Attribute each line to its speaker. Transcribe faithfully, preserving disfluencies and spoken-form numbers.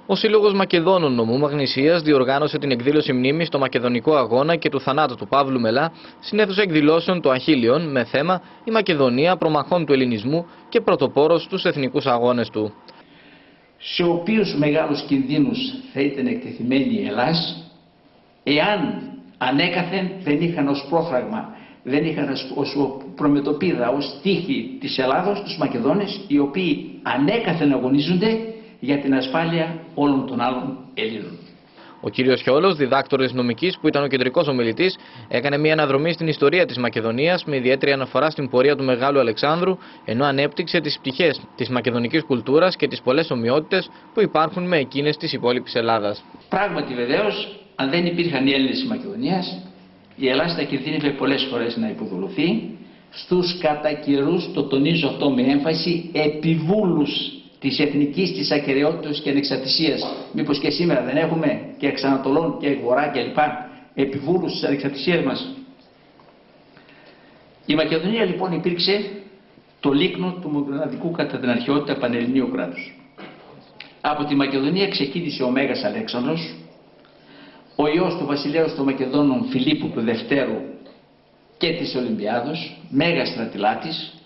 Speaker 1: Ο Σύλλογος Μακεδόνων Νομού Μαγνησίας διοργάνωσε την εκδήλωση μνήμης στο Μακεδονικό Αγώνα και του θανάτου του Παύλου Μελά στην αίθουσα εκδηλώσεων του Αχίλιον με θέμα «Η Μακεδονία προμαχών του Ελληνισμού και πρωτοπόρος στους εθνικούς αγώνες του».
Speaker 2: Σε οποίους μεγάλους κινδύνους θα ήταν εκτεθειμένη η Ελλάς, εάν ανέκαθεν δεν είχαν ως πρόφραγμα, δεν είχαν ως προμετωπίδα, ως τύχη της Ελλάδος, τους Μακεδόνες, οι οποίοι ανέκαθεν αγωνίζονται για την ασφάλεια όλων των άλλων Ελλήνων.
Speaker 1: Ο κύριος Χιόλος, διδάκτορας νομικής που ήταν ο κεντρικός ομιλητής, έκανε μια αναδρομή στην ιστορία της Μακεδονίας με ιδιαίτερη αναφορά στην πορεία του Μεγάλου Αλεξάνδρου, ενώ ανέπτυξε τις πτυχές της μακεδονικής κουλτούρας και τις πολλές ομοιότητες που υπάρχουν με εκείνες της υπόλοιπης Ελλάδας.
Speaker 2: Πράγματι, βεβαίως, αν δεν υπήρχαν οι Έλληνες της Μακεδονίας, η Ελλάδα θα κινδύνευε πολλές φορές να υποδουλωθεί στους κατά καιρούς, το τονίζω αυτό με έμφαση, επιβούλους της εθνικής της ακεραιότητας και ανεξαρτησίας. Μήπως και σήμερα δεν έχουμε και εξ Ανατολών και Βορρά και λοιπά επιβούλους της ανεξαρτησίας μας. Η Μακεδονία λοιπόν υπήρξε το λίκνο του μοναδικού κατά την αρχαιότητα πανελληνίου κράτους. Από τη Μακεδονία ξεκίνησε ο Μέγας Αλέξανδρος, ο ιός του βασιλέως των Μακεδόνων Φιλίππου του Δευτέρου και της Ολυμπιάδος, Μέγας στρατηλάτης,